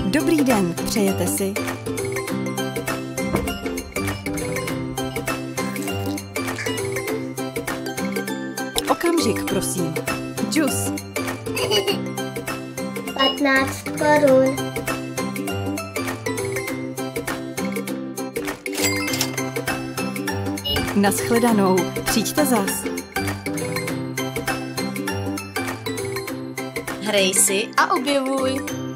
Dobrý den, přejete si? Okamžik, prosím. Džus. 15 korun. Naschledanou, přijďte zas. Hrej si a objevuj.